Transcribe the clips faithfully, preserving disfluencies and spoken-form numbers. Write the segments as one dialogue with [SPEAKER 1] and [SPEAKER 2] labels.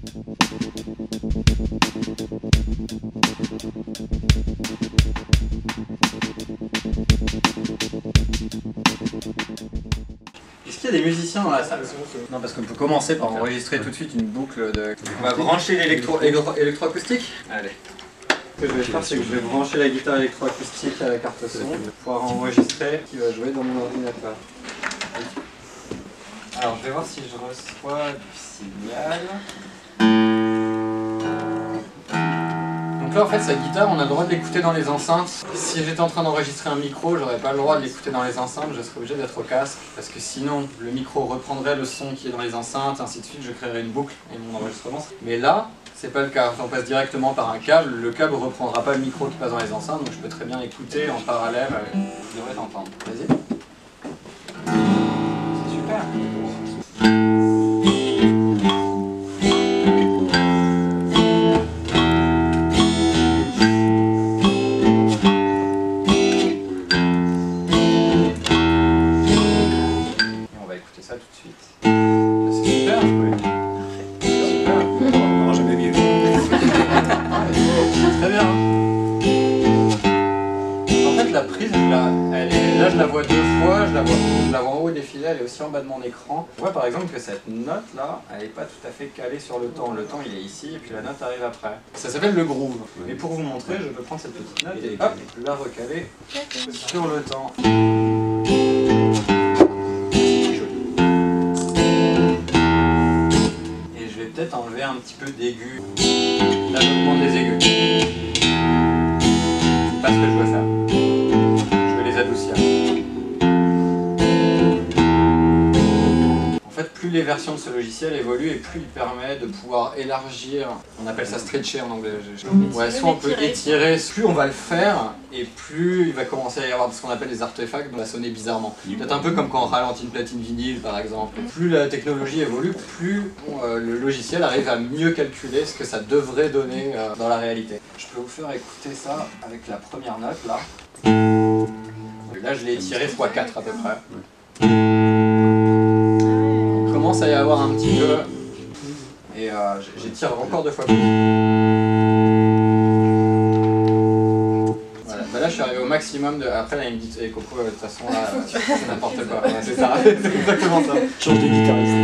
[SPEAKER 1] Est-ce qu'il y a des musiciens dans la salle? Non, parce qu'on peut commencer par enregistrer tout de suite une boucle de... On va brancher l'électroacoustique. Allez. Ce que je vais faire, c'est que je vais brancher la guitare électroacoustique à la carte son pour pouvoir enregistrer qui va jouer dans mon ordinateur. Alors, je vais voir si je reçois du signal. Donc là, en fait, sa guitare, on a le droit de l'écouter dans les enceintes. Si j'étais en train d'enregistrer un micro, j'aurais pas le droit de l'écouter dans les enceintes, je serais obligé d'être au casque, parce que sinon, le micro reprendrait le son qui est dans les enceintes, ainsi de suite, je créerais une boucle et mon enregistrement. Mais là, c'est pas le cas. On passe directement par un câble, le câble reprendra pas le micro qui passe dans les enceintes, donc je peux très bien écouter en parallèle. Je devrais t'entendre. Vas-y. C'est super. Là, je la vois deux fois, je la vois, je la vois en haut des filets, elle est aussi en bas de mon écran. Je vois par exemple que cette note là, elle n'est pas tout à fait calée sur le temps. Le temps il est ici et puis la note arrive après. Ça s'appelle le groove. Et pour vous montrer, je peux prendre cette petite note et hop, la recaler sur le temps. Et je vais peut-être enlever un petit peu d'aigus. Là, j'augmente des aigus. C'est pas ce que je veux faire. Adoucir. En fait, plus les versions de ce logiciel évoluent et plus il permet de pouvoir élargir, on appelle ça stretcher en anglais. Ouais, soit on peut étirer, plus on va le faire et plus il va commencer à y avoir ce qu'on appelle des artefacts dont va sonner bizarrement. Peut-être un peu comme quand on ralentit une platine vinyle par exemple. Plus la technologie évolue, plus bon, euh, le logiciel arrive à mieux calculer ce que ça devrait donner euh, dans la réalité. Je peux vous faire écouter ça avec la première note là. Là, je l'ai étiré fois quatre à peu près. Il commence à y avoir un petit peu. Et euh, j'étire encore deux fois plus. Voilà. Bah là, je suis arrivé au maximum de. Après, là, il me dit hey, Coco, de toute façon, là, c'est n'importe quoi. Ouais, c'est ça, c'est exactement ça.
[SPEAKER 2] Change de guitariste.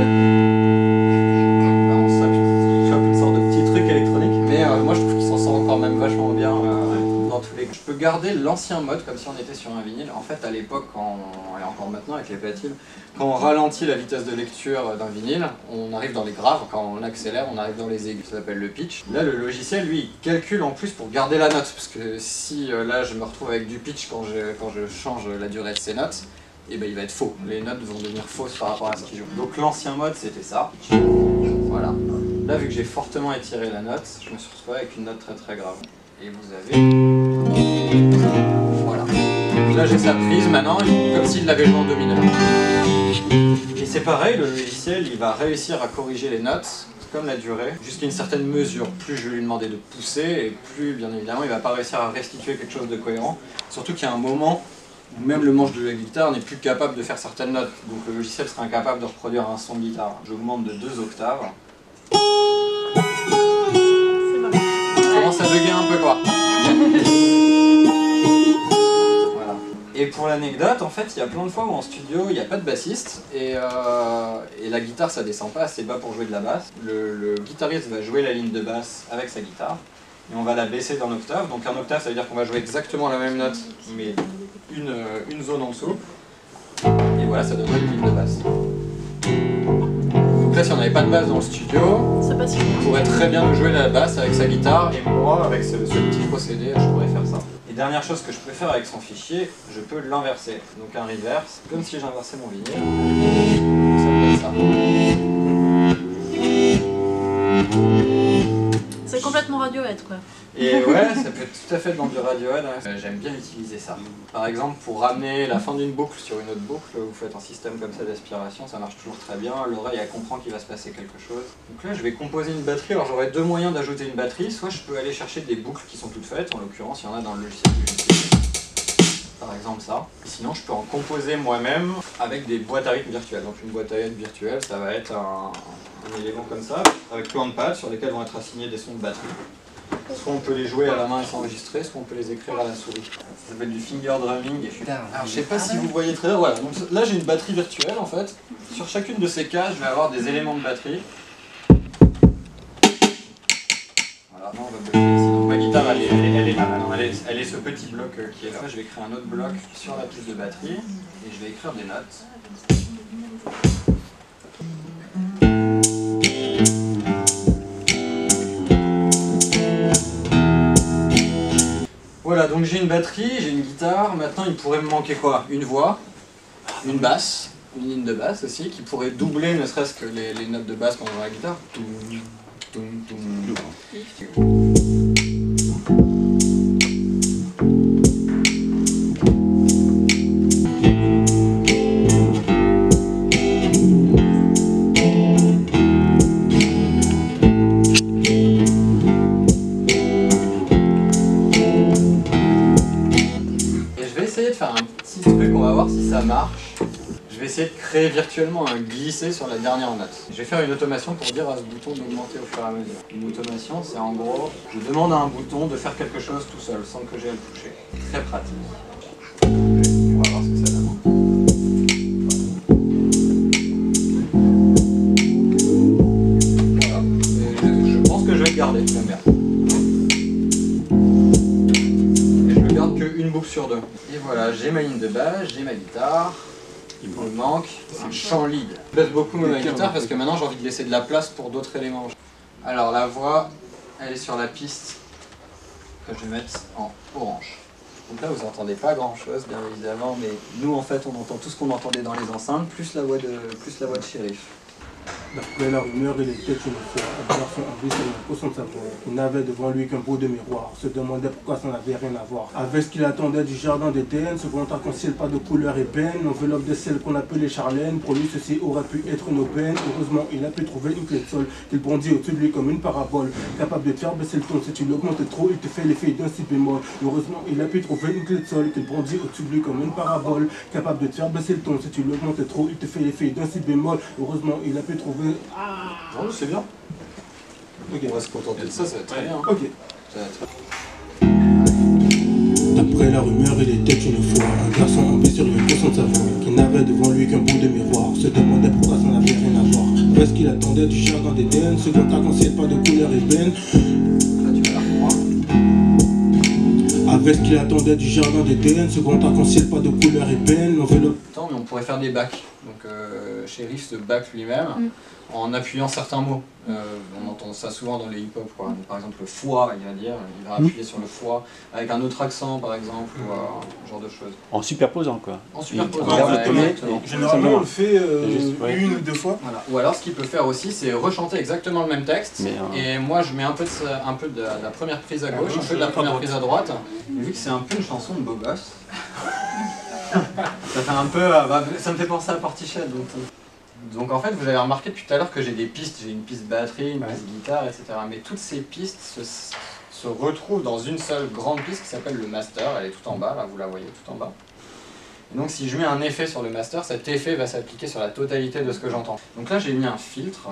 [SPEAKER 1] Là, on chope une sorte de petit truc électronique. Mais euh, moi, je trouve qu'il s'en sort encore même vachement bien. Euh, Tous les... Je peux garder l'ancien mode comme si on était sur un vinyle. En fait, à l'époque, quand... et encore maintenant avec les platines, quand on ralentit la vitesse de lecture d'un vinyle, on arrive dans les graves. Quand on accélère, on arrive dans les aigus. Ça s'appelle le pitch. Là, le logiciel, lui, il calcule en plus pour garder la note. Parce que si euh, là, je me retrouve avec du pitch quand je, quand je change la durée de ces notes, et ben, il va être faux. Les notes vont devenir fausses par rapport à ce qu'il joue. Donc l'ancien mode, c'était ça. Voilà. Là, vu que j'ai fortement étiré la note, je me suis retrouvé avec une note très très grave. Et vous avez... Voilà. Là j'ai sa prise maintenant, comme s'il l'avait joué en do mineur. Et c'est pareil, le logiciel il va réussir à corriger les notes, comme la durée, jusqu'à une certaine mesure. Plus je vais lui demander de pousser, et plus bien évidemment il va pas réussir à restituer quelque chose de cohérent. Surtout qu'il y a un moment où même le manche de la guitare n'est plus capable de faire certaines notes. Donc le logiciel sera incapable de reproduire un son de guitare. J'augmente de deux octaves. Ça bugger un peu quoi. Voilà. Et pour l'anecdote, en fait, il y a plein de fois où en studio, il n'y a pas de bassiste et, euh, et la guitare, ça descend pas assez bas pour jouer de la basse. Le, le guitariste va jouer la ligne de basse avec sa guitare et on va la baisser d'un octave. Donc un octave, ça veut dire qu'on va jouer exactement la même note, mais une, une zone en dessous. Et voilà, ça donnerait une ligne de basse. Donc là, si on n'avait pas de basse dans le studio, on pourrait très bien jouer la basse avec sa guitare et moi, avec ce, ce petit procédé, je pourrais faire ça. Et dernière chose que je peux faire avec son fichier, je peux l'inverser. Donc un reverse, comme si j'inversais mon vinyle. Ça me donne ça.
[SPEAKER 3] C'est complètement Radiohead quoi.
[SPEAKER 1] Et ouais, ça peut être tout à fait dans du Radiohead. Hein. J'aime bien utiliser ça. Par exemple, pour ramener la fin d'une boucle sur une autre boucle, vous faites un système comme ça d'aspiration, ça marche toujours très bien. L'oreille elle comprend qu'il va se passer quelque chose. Donc là, je vais composer une batterie. Alors j'aurais deux moyens d'ajouter une batterie. Soit je peux aller chercher des boucles qui sont toutes faites. En l'occurrence, il y en a dans le logiciel que j'utilise. Par exemple ça. Sinon je peux en composer moi-même avec des boîtes à rythme virtuelles. Donc une boîte à rythme virtuelle, ça va être un, un élément comme ça, avec plein de pads sur lesquels vont être assignés des sons de batterie. Soit on peut les jouer à la main et s'enregistrer, soit on peut les écrire à la souris. Ça s'appelle du finger drumming. Et je... Alors je sais pas si vous voyez très bien, voilà. Donc là j'ai une batterie virtuelle en fait. Sur chacune de ces cases, je vais avoir des éléments de batterie. Voilà, non, on va bloquer ici. Donc ma guitare elle est, elle est, elle est là, maintenant. Elle est, elle est ce petit bloc qui est là. Je vais créer un autre bloc sur la piste de batterie et je vais écrire des notes. Voilà, donc j'ai une batterie, j'ai une guitare, maintenant il pourrait me manquer quoi? Une voix, une basse, une ligne de basse aussi, qui pourrait doubler ne serait-ce que les, les notes de basse qu'on a dans la guitare. Toum, toum, toum. De faire un petit truc, on va voir si ça marche. Je vais essayer de créer virtuellement un glissé sur la dernière note. Je vais faire une automation pour dire à ce bouton d'augmenter au fur et à mesure. Une automation, c'est en gros, je demande à un bouton de faire quelque chose tout seul, sans que j'ai à le toucher. Très pratique. On va voir ce que ça donne. Voilà. Et je pense que je vais le garder, j'aime bien. Une boucle sur deux. Et voilà, j'ai ma ligne de base, j'ai ma guitare. Il me manque, c'est le chant lead. Je baisse beaucoup ma guitare parce que maintenant j'ai envie de laisser de la place pour d'autres éléments. Alors la voix, elle est sur la piste que je vais mettre en orange. Donc là vous n'entendez pas grand chose bien évidemment, mais nous en fait on entend tout ce qu'on entendait dans les enceintes, plus la voix de, plus la voix de shérif.
[SPEAKER 2] D'après la rumeur, il était une fois un garçon en vie sur une potion de savoir. Il n'avait devant lui qu'un pot de miroir, se demandait pourquoi ça n'avait rien à voir. Avec ce qu'il attendait du jardin d'Éden, se voyant qu'un ciel pas de couleur ébène, l'enveloppe de celle qu'on appelait Charlène, pour lui ceci aurait pu être une aubaine. Heureusement, il a pu trouver une clé de sol, qu'il bondit au-dessus de lui comme une parabole, capable de te faire baisser le ton. Si tu l'augmentes trop, il te fait l'effet d'un si bémol. Heureusement, il a pu trouver une clé de sol, qu'il bondit au-dessus de lui comme une parabole, capable de te faire baisser le ton. Si tu l'augmentes trop, il te fait l'effet d'un si bémol. Heureusement, il a pu trouver...
[SPEAKER 1] Ah, oh, c'est bien. Ok, on va se contenter de ça, ça va être très bien.
[SPEAKER 2] Ok.
[SPEAKER 1] Ça va être...
[SPEAKER 2] D'après la rumeur, il était une fois un garçon en paix sur une potion de savon, qui n'avait devant lui qu'un bout de miroir, se demandait pourquoi ça n'avait rien à voir. Parce qu'il attendait du jardin d'Éden, second arc-en-ciel pas de couleur ébène.
[SPEAKER 1] Là, tu vas la reprendre.
[SPEAKER 2] Avec ce qu'il attendait du jardin d'Éden, second arc-en-ciel pas de couleur ébène, l'enveloppe.
[SPEAKER 1] Attends, mais on pourrait faire des bacs. Donc, euh, Shérif se back lui-même. Mm. En appuyant certains mots. Euh, on entend ça souvent dans les hip-hop, quoi. Par exemple, le foie, il va dire, il va appuyer mmh. sur le foie, avec un autre accent, par exemple, ou euh, ce genre de choses.
[SPEAKER 4] En superposant, quoi.
[SPEAKER 1] En superposant,
[SPEAKER 2] ouais, ouais, généralement, on le fait euh, juste, ouais. une ou deux fois.
[SPEAKER 1] Voilà. Ou alors, ce qu'il peut faire aussi, c'est rechanter exactement le même texte, mais, euh... et moi, je mets un peu de, un peu de la première prise à gauche, ah, un peu de la première prise à droite, et vu que c'est un peu une chanson de beau gosse, ça fait un peu... Bah, ça me fait penser à Portichet, donc... Donc en fait, vous avez remarqué depuis tout à l'heure que j'ai des pistes, j'ai une piste batterie, une ouais. piste guitare, et cetera. Mais toutes ces pistes se, se retrouvent dans une seule grande piste qui s'appelle le master, elle est tout en bas, là vous la voyez tout en bas. Et donc si je mets un effet sur le master, cet effet va s'appliquer sur la totalité de ce que j'entends. Donc là j'ai mis un filtre,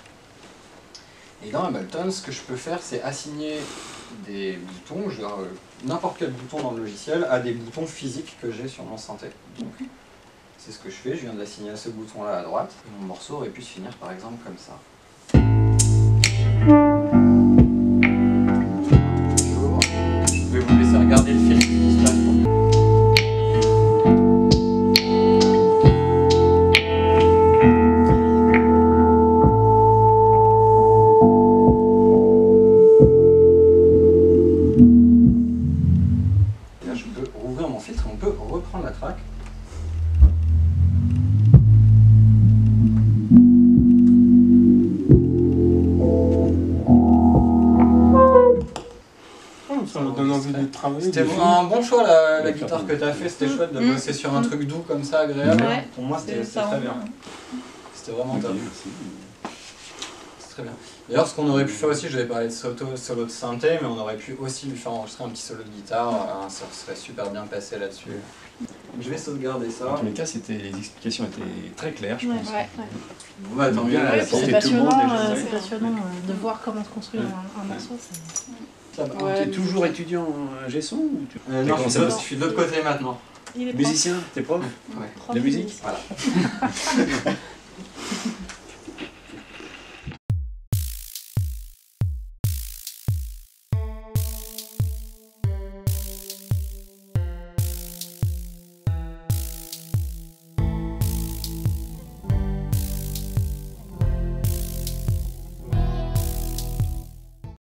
[SPEAKER 1] et dans Ableton, ce que je peux faire c'est assigner des boutons, je, euh, n'importe quel bouton dans le logiciel, à des boutons physiques que j'ai sur mon synthé. Donc, c'est ce que je fais, je viens de l'assigner à ce bouton-là à droite, et mon morceau aurait pu se finir par exemple comme ça. Toujours. Je vais vous laisser regarder le film qui se passe pour vous. Là je peux rouvrir mon filtre et on peut reprendre la track. C'était un bon choix la, la guitare que tu as fait, c'était chouette de bosser sur un truc doux comme ça, agréable. Ouais, pour moi c'était très bien. C'était vraiment top. très bien. D'ailleurs, ce qu'on aurait pu faire aussi, j'avais parlé de solo, solo de synthé, mais on aurait pu aussi lui faire enregistrer un petit solo de guitare, hein, ça serait super bien passé là-dessus. Je vais sauvegarder ça.
[SPEAKER 4] En tous les cas, les explications étaient très claires, je
[SPEAKER 3] Ouais,
[SPEAKER 4] pense.
[SPEAKER 3] ouais, ouais.
[SPEAKER 1] Bon, bah, tant mieux,
[SPEAKER 4] Ouais,
[SPEAKER 1] à la
[SPEAKER 3] C'est
[SPEAKER 4] portée
[SPEAKER 1] portée
[SPEAKER 4] de tout le monde,
[SPEAKER 3] passionnant,
[SPEAKER 4] déjà.
[SPEAKER 3] euh,
[SPEAKER 4] Ouais.
[SPEAKER 3] c'est passionnant euh, de voir comment se construit
[SPEAKER 4] Ouais.
[SPEAKER 3] un, un morceau. c'est-
[SPEAKER 1] Ça va.
[SPEAKER 5] Ouais,
[SPEAKER 4] Tu es toujours étudiant en G-son ou tu...
[SPEAKER 1] Euh, non, je suis de l'autre- je suis de l'autre côté maintenant.
[SPEAKER 3] Il est prof.
[SPEAKER 4] Musicien, t'es prof
[SPEAKER 1] Ouais.
[SPEAKER 3] Prof
[SPEAKER 4] de musique?
[SPEAKER 1] Voilà.